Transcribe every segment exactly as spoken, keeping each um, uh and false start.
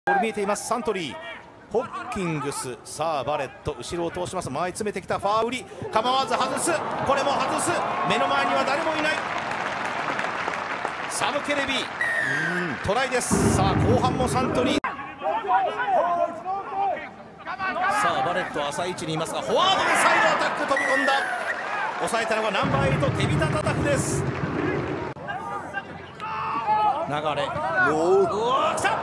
ボール見えています。サントリーホッキングス、さあバレット後ろを通します。前詰めてきたファーウリ、構わず外す、これも外す、目の前には誰もいない。サム・ケレビ、うんトライです。さあ後半もサントリー、さあバレット浅い位置にいますが、フォワードでサイドアタック飛び込んだ。抑えたのがナンバーエイトテビタタタフです。流れ、おお来た、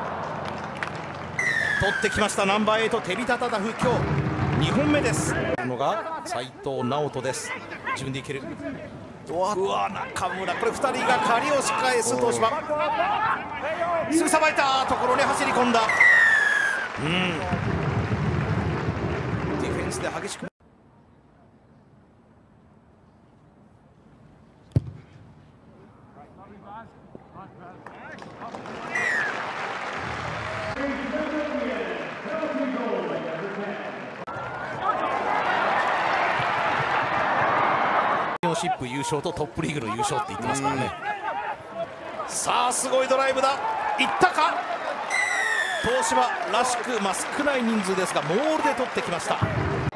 取ってきました。ナンバーエイトテビタタタフ、今日にほんめです。のが斉藤直人です。自分でいける。うわうわ中村、これふたりが借りをし返す東芝、すぐさばいたところに走り込んだ。うんディフェンスで激しく、チャンピオンシップ優勝とトップリーグの優勝って言ってますからね。さあすごいドライブだ、いったか。東芝らしく、まあ、少ない人数ですがモールで取ってきました。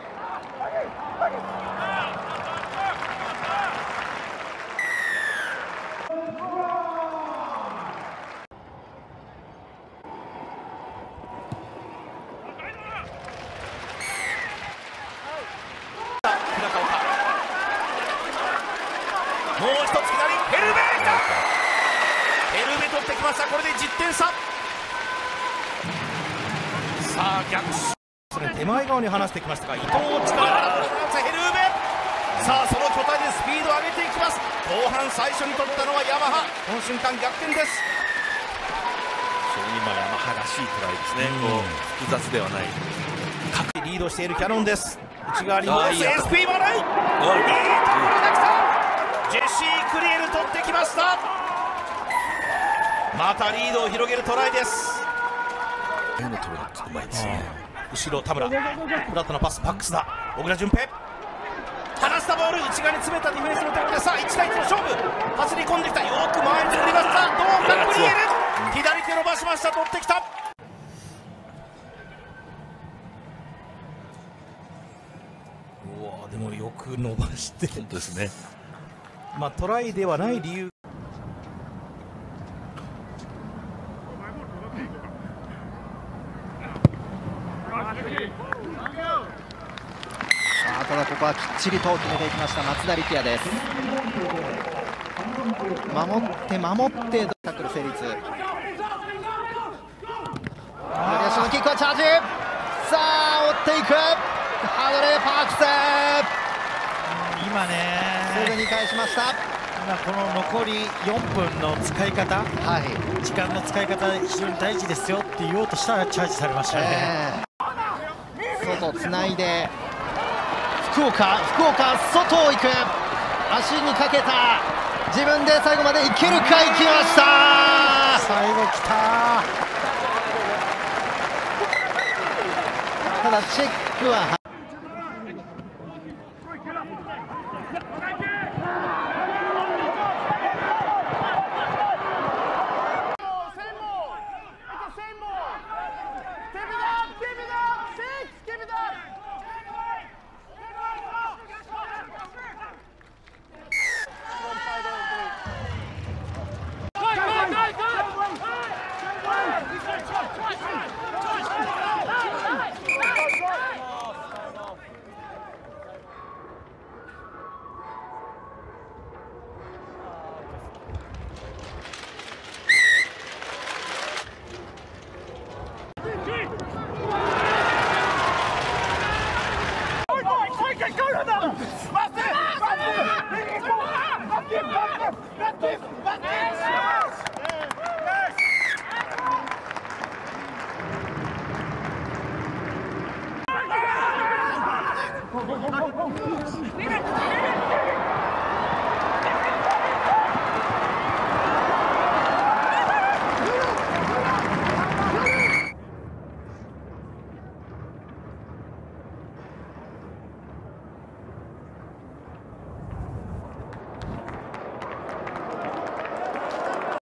もう一つ左、ヘルベ来た、ヘルベ取ってきました。これでじってん差。さあ逆、それ手前側に離してきましたが、伊藤を力からヘルベ、さあその巨体でスピードを上げていきます。後半最初に取ったのはヤマハ、この瞬間逆転です。 非常に今ヤマハらしいトライですね。こう複雑ではない、 各リードしているキャノンです。内側に戻す エスピー マライ、いいところが来た。ジェシー・クリエル取ってきました。またリードを広げるトライです。 うまいですね。 後ろ田村、フラットのパス、パックスだ、小倉順平離したボール、内側に詰めたディフェンスのところで、さあいちたいいちの勝負、走り込んできた、よく前に作りました。どうかクリエル、左手伸ばしました、取ってきた。うわでもよく伸ばして本当ですね。 まあトライではない理由、 ただここはきっちりと決めていきました松田力也です。守って守ってタックル成立。左足のキックはチャージ、さあ追っていくハドレー・パークス、 今ねすぐに返しました。 今この残りよんぷんの使い方、 はい、 時間の使い方非常に大事ですよって言おうとしたらチャージされましたね、 えー、外つないで福岡、福岡外を行く、足にかけた、自分で最後までいけるか、いきました。 最後きた。 ただチェックは